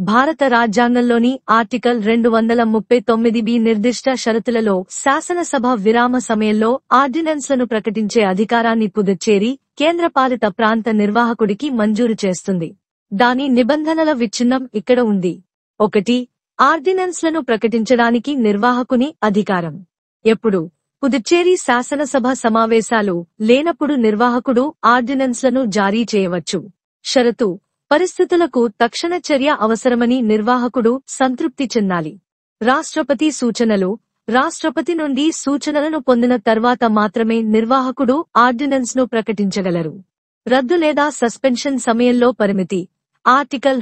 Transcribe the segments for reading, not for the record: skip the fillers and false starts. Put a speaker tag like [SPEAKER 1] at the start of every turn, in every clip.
[SPEAKER 1] భారత రాజ్యాంగంలోని ఆర్టికల్ 239 నిర్దిష్ట షరతులలో శాసనసభ విరామ సమయంలో ఆర్డినెన్స్లను ప్రకటించే అధికారాన్ని పుదుచ్చేరి కేంద్రపాలిత ప్రాంత నిర్వాహకుడికి మంజూరు చేస్తుంది. దాని నిబంధనల విచ్ఛిన్నం ఇక్కడ ఉంది. 1. ఆర్డినెన్స్లను ప్రకటించడానికి నిర్వాహకుని అధికారం. ఎప్పుడు పుదుచ్చేరి శాసనసభ సమావేశాలు లేనప్పుడు నిర్వాహకుడు ఆర్డినెన్స్లను జారీ చేయవచ్చు. షరతు: పరిస్థితులకు తక్షణ చర్య అవసరమని నిర్వాహకుడు సంతృప్తి చెందాలి. రాష్ట్రపతి సూచనలు: రాష్ట్రపతి నుండి సూచనలను పొందిన తర్వాత మాత్రమే నిర్వాహకుడు ఆర్డినెన్స్ను ప్రకటించగలరు. రద్దు లేదా సస్పెన్షన్ సమయంలో పరిమితి: ఆర్టికల్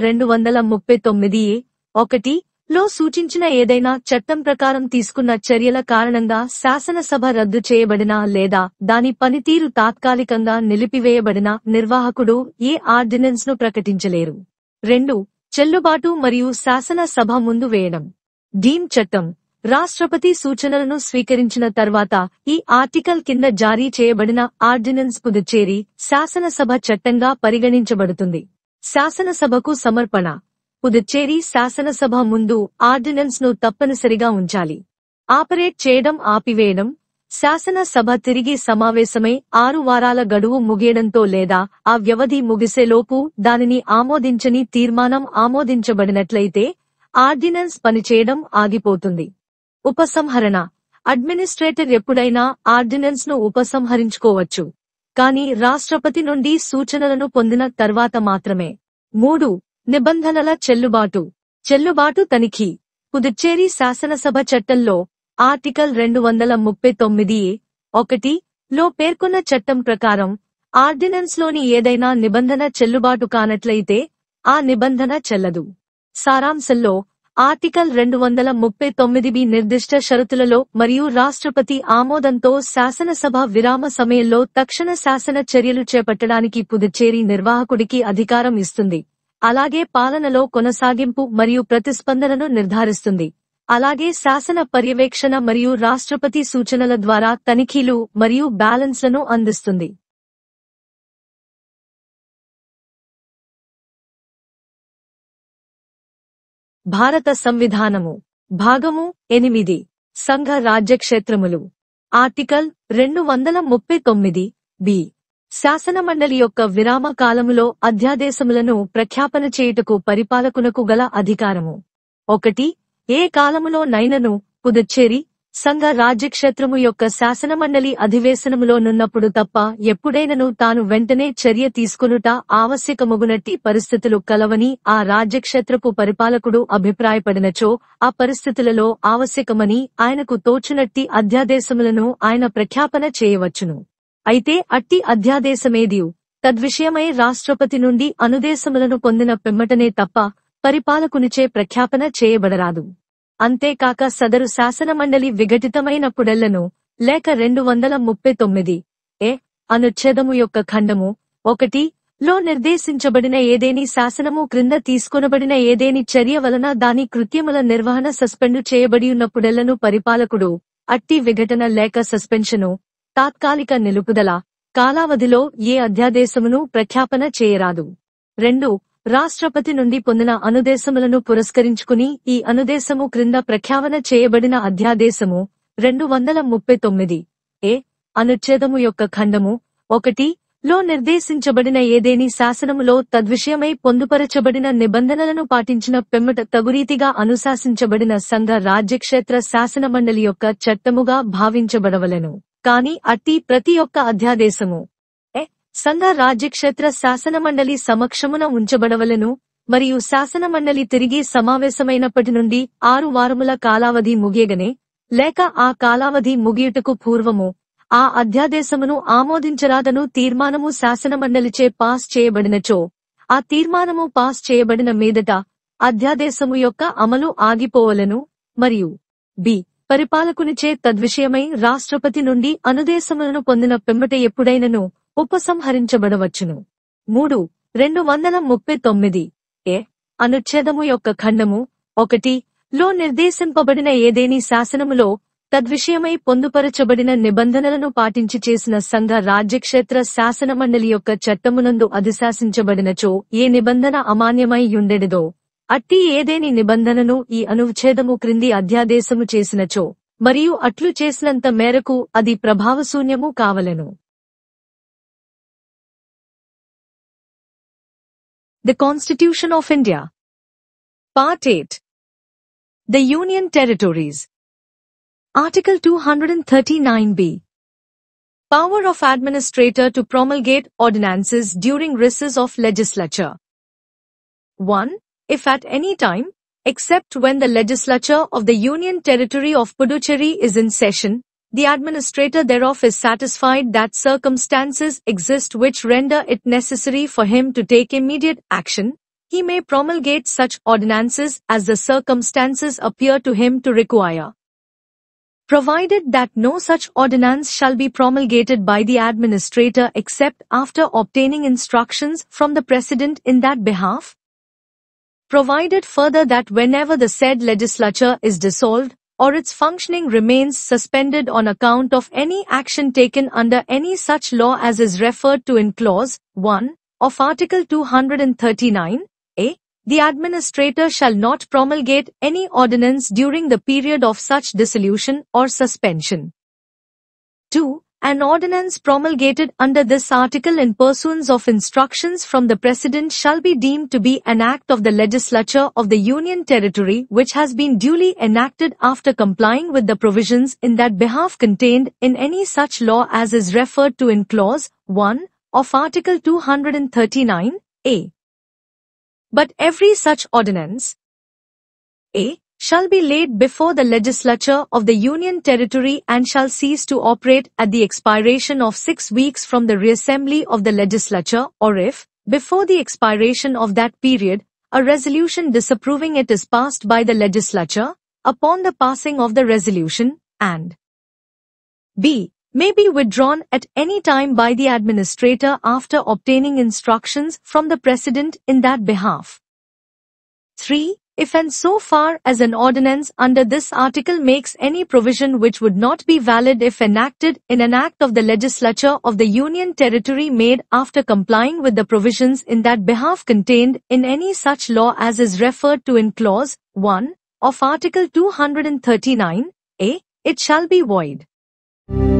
[SPEAKER 1] 239(1) లో సూచించిన ఏదైనా చట్టం ప్రకారం తీసుకున్న చర్యల కారణంగా శాసనసభ రద్దు చేయబడినా లేదా దాని పనితీరు తాత్కాలికంగా నిలిపివేయబడినా నిర్వాహకుడు ఏ ఆర్డినెన్స్ ను ప్రకటించలేరు. 2. చెల్లుబాటు మరియు శాసనసభ ముందు వేయడం. డీమ్ చట్టం: రాష్ట్రపతి సూచనలను స్వీకరించిన తర్వాత ఈ ఆర్టికల్ కింద జారీ చేయబడిన ఆర్డినెన్స్ పుదుచ్చేరి శాసనసభ చట్టంగా పరిగణించబడుతుంది. శాసనసభకు సమర్పణ: పుదుచ్చేరి శాసనసభ ముందు ఆర్డినెన్స్ ను తప్పనిసరిగా ఉంచాలి. ఆపరేట్ చేయడం ఆపివేయడం: శాసనసభ తిరిగి సమావేశమై 6 వారాల గడువు ముగియడంతో లేదా ఆ వ్యవధి ముగిసేలోపు దానిని ఆమోదించని తీర్మానం ఆమోదించబడినట్లయితే ఆర్డినెన్స్ పనిచేయడం ఆగిపోతుంది. ఉపసంహరణ: అడ్మినిస్ట్రేటర్ ఎప్పుడైనా ఆర్డినెన్స్ ను ఉపసంహరించుకోవచ్చు, కానీ రాష్ట్రపతి నుండి సూచనలను పొందిన తర్వాత మాత్రమే. 3. నిబంధనల చెల్లుబాటు. చెల్లుబాటు తనిఖీ: పుదుచ్చేరి శాసనసభ చట్టంలో ఆర్టికల్ 239(1) లో పేర్కొన్న చట్టం ప్రకారం ఆర్డినెన్స్ లోని ఏదైనా నిబంధన చెల్లుబాటు కానట్లయితే ఆ నిబంధన చెల్లదు. సారాంశంలో ఆర్టికల్ 239 నిర్దిష్ట షరతులలో మరియు రాష్ట్రపతి ఆమోదంతో శాసనసభ విరామ సమయంలో తక్షణ శాసన చర్యలు చేపట్టడానికి పుదుచ్చేరి నిర్వాహకుడికి అధికారం ఇస్తుంది. అలాగే పాలనలో కొనసాగింపు మరియు ప్రతిస్పందనను నిర్ధారిస్తుంది. అలాగే శాసన పర్యవేక్షణ మరియు రాష్ట్రపతి సూచనల ద్వారా తనిఖీలు మరియు బ్యాలెన్స్లను అందిస్తుంది. భారత సంవిధానము భాగము 8 సంఘ రాజ్యక్షేత్రములు. ఆర్టికల్ 239(b) శాసనమండలి యొక్క విరామ కాలములో అధ్యాదేశములను ప్రఖ్యాపన చేయుటకు పరిపాలకునకు గల అధికారము. 1. ఏ కాలములో నైనను పుదుచ్చేరి సంఘ రాజ్యక్షేత్రము యొక్క శాసనమండలి అధివేశనములోనున్నప్పుడు తప్ప ఎప్పుడైనను తాను వెంటనే చర్య తీసుకొనుట ఆవశ్యకమగునట్టి పరిస్థితులు కలవని ఆ రాజ్యక్షేత్రపు పరిపాలకుడు అభిప్రాయపడినచో ఆ పరిస్థితులలో ఆవశ్యకమని ఆయనకు తోచునట్టి అధ్యాదేశములను ఆయన ప్రఖ్యాపన చేయవచ్చును. అయితే అట్టి అధ్యాదేశమేదియు తద్విషయమై రాష్ట్రపతి నుండి అనుదేశములను పొందిన పిమ్మటనే తప్ప పరిపాలకునిచే ప్రఖ్యాపన చేయబడరాదు. అంతేకాక సదరు శాసనమండలి విఘటితమైనప్పుడెల్లను లేక 239(a) అనుచ్ఛేదము యొక్క ఖండము 1 లో నిర్దేశించబడిన ఏదేని శాసనము క్రింద తీసుకొనబడిన ఏదేని చర్య వలన దాని కృత్యముల నిర్వహణ సస్పెండు చేయబడియున్నప్పుడెల్లను పరిపాలకుడు అట్టి విఘటన లేక సస్పెన్షను, తాత్కాలిక నిలుపుదల కాలావధిలో ఏ అధ్యాదేశమును ప్రఖ్యాపన చేయరాదు. 2. రాష్ట్రపతి నుండి పొందిన అనుదేశములను పురస్కరించుకుని ఈ అనుదేశము క్రింద ప్రఖ్యాపన చేయబడిన అధ్యాదేశము 239(a) అనుచ్ఛేదము యొక్క ఖండము 1 లో నిర్దేశించబడిన ఏదేని శాసనములో తద్విషయమై పొందుపరచబడిన నిబంధనలను పాటించిన పిమ్మట తగురీతిగా అనుశాసించబడిన సంఘ రాజ్యక్షేత్ర శాసనమండలి యొక్క చట్టముగా భావించబడవలెను. కాని అట్టి ప్రతి ఒక్క అధ్యాదేశము సంఘ రాజ్యక్షేత్ర శాసనమండలి సమక్షమున ఉంచబడవలెను మరియు శాసనమండలి తిరిగి సమావేశమైనప్పటి నుండి 6 వారముల కాలావధి ముగియగనే లేక ఆ కాలావధి ముగియుటకు పూర్వము ఆ అధ్యాదేశమును ఆమోదించరాదను తీర్మానము శాసనమండలిచే పాస్ చేయబడినచో ఆ తీర్మానము పాస్ చేయబడిన మీదట అధ్యాదేశము యొక్క అమలు ఆగిపోవలెను. మరియు బి పరిపాలకునిచే తద్విషయమై రాష్ట్రపతి నుండి అనుదేశములను పొందిన పిమ్మట ఎప్పుడైనను ఉపసంహరించబడవచ్చును. 3. 239(a) అనుచ్ఛేదము యొక్క ఖండము 1 లో నిర్దేశింపబడిన ఏదేని శాసనములో తద్విషయమై పొందుపరచబడిన నిబంధనలను పాటించి చేసిన సంఘ రాజ్యక్షేత్ర శాసనమండలి యొక్క చట్టమునందు అధిశాసించబడినచో ఏ నిబంధన అమాన్యమై యుండెడిదో అట్టి ఏదేని నిబంధనను ఈ అనుచ్ఛేదము క్రింది అధ్యాదేశము చేసినచో మరియు అట్లు చేసినంత మేరకు అది ప్రభావశూన్యము కావలెను. The Constitution of India. Part 8. The Union Territories. Article 239b. Power of Administrator to promulgate ordinances during recess of legislature. 1. If at any time, except when the legislature of the Union Territory of Puducherry is in session, the administrator thereof is satisfied that circumstances exist which render it necessary for him to take immediate action, he may promulgate such ordinances as the circumstances appear to him to require. Provided that no such ordinance shall be promulgated by the administrator except after obtaining instructions from the President in that behalf. Provided further that whenever the said legislature is dissolved, or its functioning remains suspended on account of any action taken under any such law as is referred to in Clause 1 of Article 239a, the administrator shall not promulgate any ordinance during the period of such dissolution or suspension. 2. An ordinance promulgated under this article in pursuance of instructions from the President shall be deemed to be an act of the legislature of the Union Territory which has been duly enacted after complying with the provisions in that behalf contained in any such law as is referred to in Clause 1 of Article 239a. But every such ordinance a. shall be laid before the legislature of the Union Territory and shall cease to operate at the expiration of 6 weeks from the reassembly of the legislature, or if, before the expiration of that period, a resolution disapproving it is passed by the legislature, upon the passing of the resolution, and b. may be withdrawn at any time by the administrator after obtaining instructions from the President in that behalf. 3. If and so far as an ordinance under this article makes any provision which would not be valid if enacted in an act of the legislature of the Union Territory made after complying with the provisions in that behalf contained in any such law as is referred to in Clause 1 of Article 239a, it shall be void.